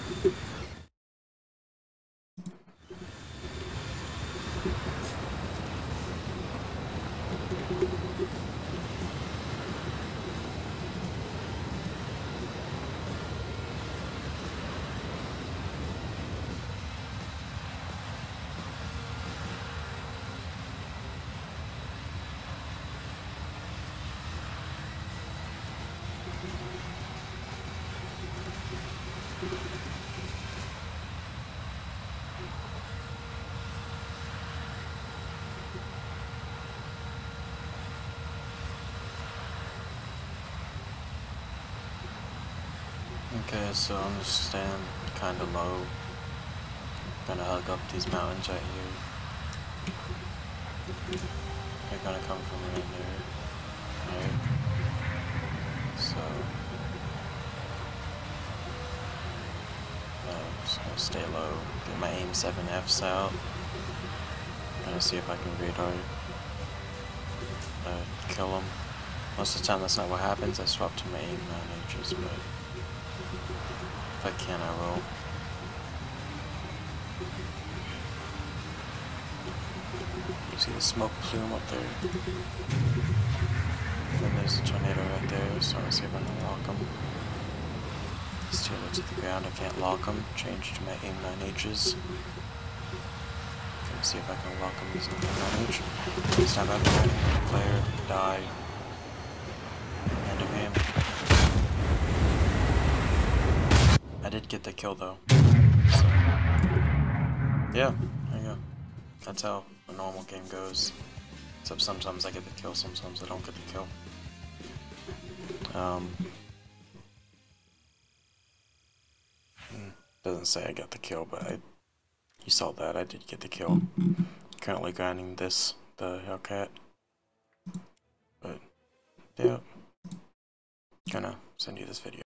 Okay, so I'm just staying kinda low. Gonna hug up these mountains right here. They're gonna come from right there. Right? So I'm just gonna stay low. Get my aim 7Fs out. Gonna see if I can radar kill them. Most of the time that's not what happens. I swap to my aim 9Hs, but if I can, I will. You see the smoke plume up there? And then there's a tornado right there, so I'm gonna see if I can lock them. He's too low to the ground, I can't lock them. Change to my aim 9Hs. Gonna see if I can lock him using my 9H. Snap out the player, die. End of game. I did get the kill though. So, yeah, there you go. That's how a normal game goes. Except sometimes I get the kill, sometimes I don't get the kill. Doesn't say I got the kill, but you saw that, I did get the kill. Currently grinding the Hellcat. But, yeah. Gonna send you this video.